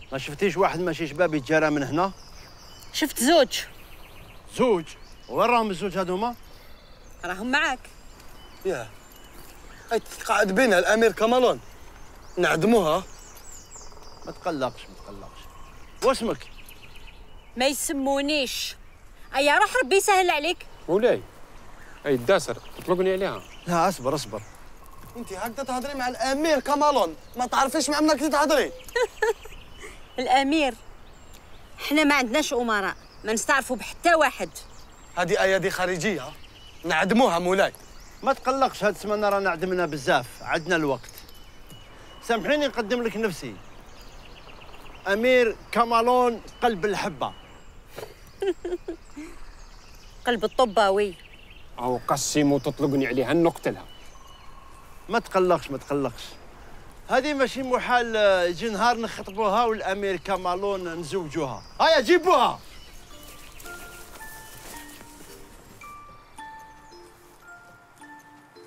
ما شفتيش واحد ماشي شباب يتجرى من هنا؟ شفت زوج. زوج؟ وين راهم الزوج هذوما؟ راهم معاك. ياه، هاي تقعد بينا الامير كمالون نعدموها. ما تقلقش ما تقلقش. واسمك؟ ما يسمونيش. ايا روح ربي يسهل عليك. مولاي هاي الداسر تطلقني عليها. لا اصبر اصبر. انت هكذا تهضري مع الامير كمالون، ما تعرفيش مع منك تهضري. الامير، احنا ما عندناش امراء، ما نستعرفوا بحتى واحد. هذه ايادي خارجيه نعدموها مولاي. ما تقلقش، هاد السمانه رانا عدمنا بزاف، عندنا الوقت. سامحيني نقدم لك نفسي. امير كمالون قلب الحبه. قلب الطباوي. او قسم وتطلقني عليها نقتلها. ما تقلقش ما تقلقش. هذه ماشي محال يجي نهار نخطبوها والامير كمالون نزوجوها. هيا جيبوها.